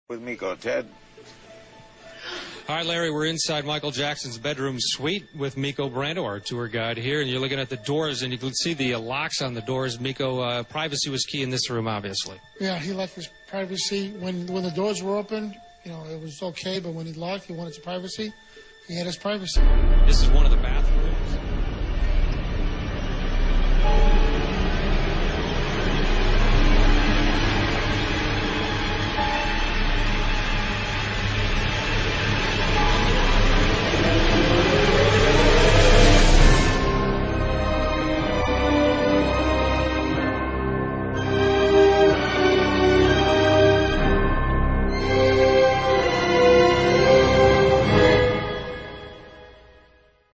with Miko, Ted. All right, Larry, we're inside Michael Jackson's bedroom suite with Miko Brando, our tour guide here, and you're looking at the doors, and you can see the locks on the doors. Miko, privacy was key in this room, obviously. Yeah, he liked his privacy. When the doors were open, you know, it was okay, but when he locked, he wanted his privacy. He had his privacy. This is one of the bathrooms.